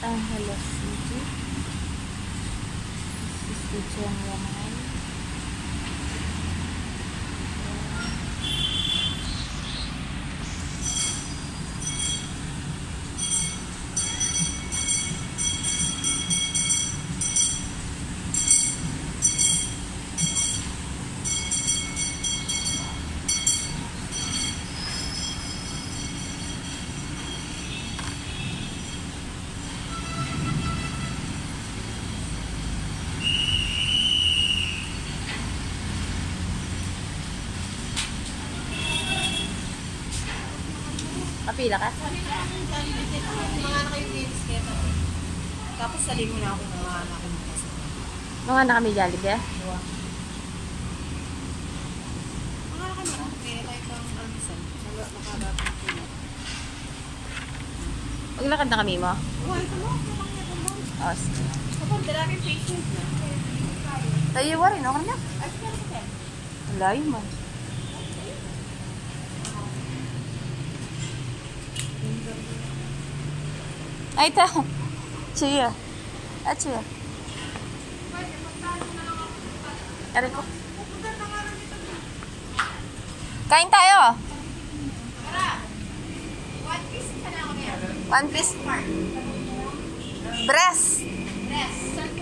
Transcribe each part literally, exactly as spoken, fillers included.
Angeles City. This is the general mall. Kapila ka? Mga anak kayo dito sketa. Tapos saling mo na ako ng mga anak ko. Mga anak kami Jollibee? Dua. Mga anak kami lang. Kaya tayo kang albisan. Nakabatang sila. Maglakad na kami mo? Uwa, ito mo. Kapag niya mo. Oh, sige. Kapag daraming patient na. Tayo wa rin, okay na? Ay, pero ka. Layo man. Ay, ito. Chia. Ah, chia. Aray ko. Kain tayo. One piece ka na ako niya. One piece. Breast. Yes.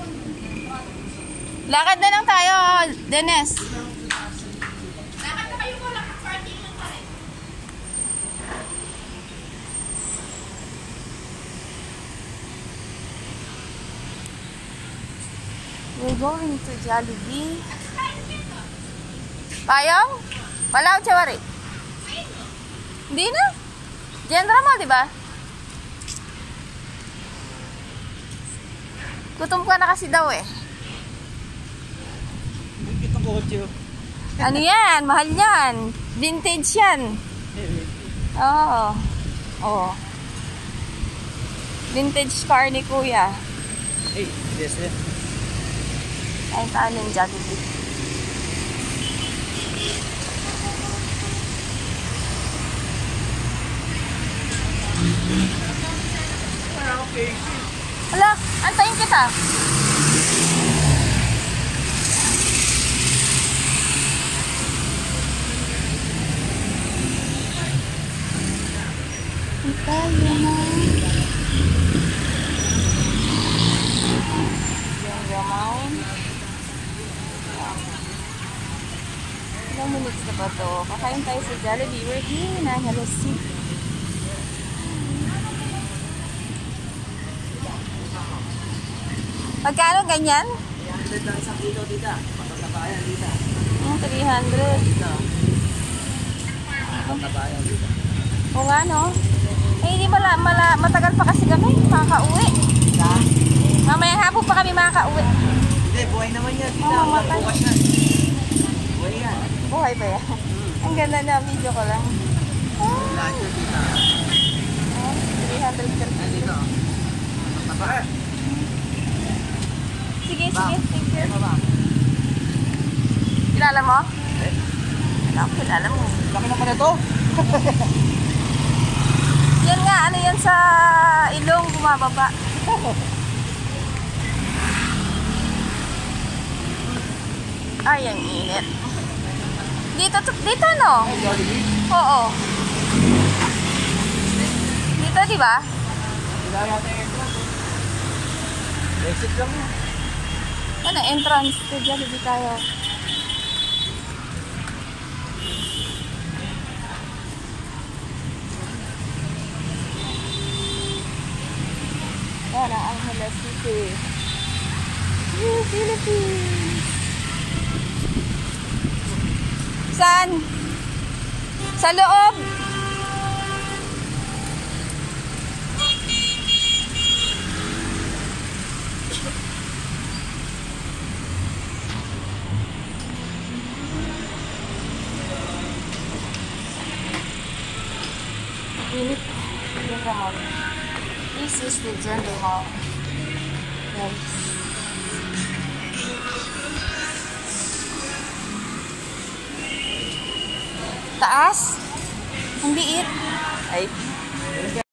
Lakad na lang tayo, Dennis. Lakad na kayo mo. Lakad party lang pa rin. We're going to Jollibee. Payong? Wala akong chawari. Hindi na. General Mall, di ba? Gutom ka na kasi daw eh. Itong kotse. Ano yan? Mahal yan. Vintage yan. Oo. Oo. Vintage car ni Kuya. Hey, yes, eh. Ay, taan yung Jollibee. Hala, antayin kita. Tayo na. Yung Ramon. Ilang minutes na ba ito? Kakain tayo sa Jollibee. We're here na. Hello, City. Magkano ganyan? three hundred lang isang kilo dito. Patatabayan dito. Hmm, three hundred. Dito. Patatabayan dito. O nga, no? Eh, hindi mala, mala, matagal pa kasi kami. Makaka-uwi. Ha? Mamayang hapon pa kami makaka-uwi. Hindi, buhay naman yan. Dito. Oo, mamatay. Bukas yan. Buhay yan. Buhay ba yan? Ang ganda na, video ko lang. Lahat yun dito. Oh, three hundred per Yan dito. Patatabayan. Sige, sige. Thank you. Ano ba? Kilala mo? Eh? Ako, kilala mo. Laki naman na ito. Yan nga, ano yan sa ilong bumababa. Ay, ang init. Dito, dito no? Ay, Jollibee. Oo. Dito, di ba? Wala yata yung entrance. Exit lang yun. Ano, entrance to Jollibee tayo. Yan ang Angeles City. Woo, Philippines! Saan? Sa loob! Init. Ganda mo. This is the Gender Mall. Guys. Taas? Ang liit. Ay.